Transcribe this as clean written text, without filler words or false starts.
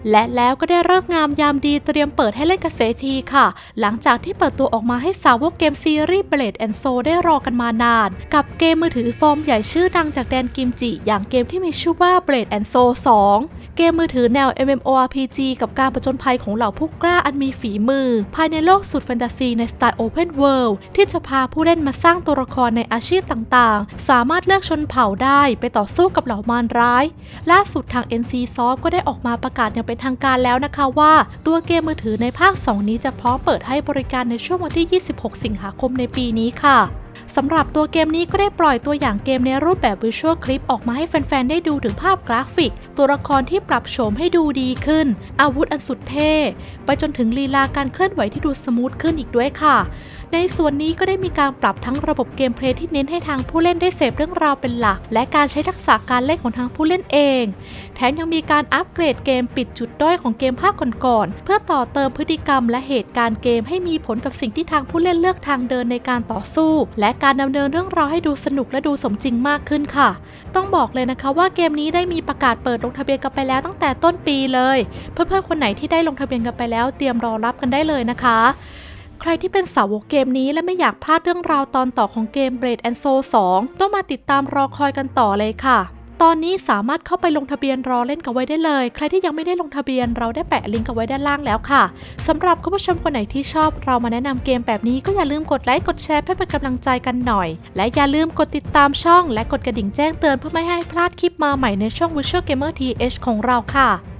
และแล้วก็ได้ฤกษ์งามยามดีเตรียมเปิดให้เล่นกันเสียทีค่ะหลังจากที่เปิดตัวออกมาให้สาวกเกมซีรีส์ Blade and Soul ได้รอกันมานานกับเกมมือถือฟอร์มใหญ่ชื่อดังจากแดนกิมจิอย่างเกมที่มีชื่อว่า Blade and Soul 2 เกมมือถือแนว MMORPG กับการผจญภัยของเหล่าผู้กล้าอันมีฝีมือภายในโลกสุดแฟนตาซีในสไตล์ Open World ที่จะพาผู้เล่นมาสร้างตัวละครในอาชีพต่างๆสามารถเลือกชนเผ่าได้ไปต่อสู้กับเหล่ามารร้ายล่าสุดทาง NCSoft ก็ได้ออกมาประกาศอย่างเป็นทางการแล้วนะคะว่าตัวเกมมือถือในภาค 2 นี้จะพร้อมเปิดให้บริการในช่วงวันที่ 26 สิงหาคมในปีนี้ค่ะสำหรับตัวเกมนี้ก็ได้ปล่อยตัวอย่างเกมในรูปแบบวิชวลคลิปออกมาให้แฟนๆได้ดูถึงภาพกราฟิกตัวละครที่ปรับโฉมให้ดูดีขึ้นอาวุธอันสุดเท่ไปจนถึงลีลาการเคลื่อนไหวที่ดูสมูทขึ้นอีกด้วยค่ะในส่วนนี้ก็ได้มีการปรับทั้งระบบเกมเพลย์ที่เน้นให้ทางผู้เล่นได้เสพเรื่องราวเป็นหลักและการใช้ทักษะการเล่นของทางผู้เล่นเองแถมยังมีการอัปเกรดเกมปิดจุดด้อยของเกมภาคก่อนๆเพื่อต่อเติมพฤติกรรมและเหตุการณ์เกมให้มีผลกับสิ่งที่ทางผู้เล่นเลือกทางเดินในการต่อสู้และการดำเนินเรื่องราวให้ดูสนุกและดูสมจริงมากขึ้นค่ะต้องบอกเลยนะคะว่าเกมนี้ได้มีประกาศเปิดลงทะเบียนกันไปแล้วตั้งแต่ต้นปีเลยเพื่อนๆคนไหนที่ได้ลงทะเบียนกันไปแล้วเตรียมรอรับกันได้เลยนะคะใครที่เป็นสาวกเกมนี้และไม่อยากพลาดเรื่องราวตอนต่อของเกม Blade and Soul 2 ต้องมาติดตามรอคอยกันต่อเลยค่ะตอนนี้สามารถเข้าไปลงทะเบียนรอเล่นกันไว้ได้เลยใครที่ยังไม่ได้ลงทะเบียนเราได้แปะลิงก์กันไว้ด้านล่างแล้วค่ะสำหรับคุณผู้ชมคนไหนที่ชอบเรามาแนะนำเกมแบบนี้ก็อย่าลืมกดไลค์กดแชร์เพื่อเป็นกำลังใจกันหน่อยและอย่าลืมกดติดตามช่องและกดกระดิ่งแจ้งเตือนเพื่อไม่ให้พลาดคลิปมาใหม่ในช่อง Visual Gamer TH ของเราค่ะ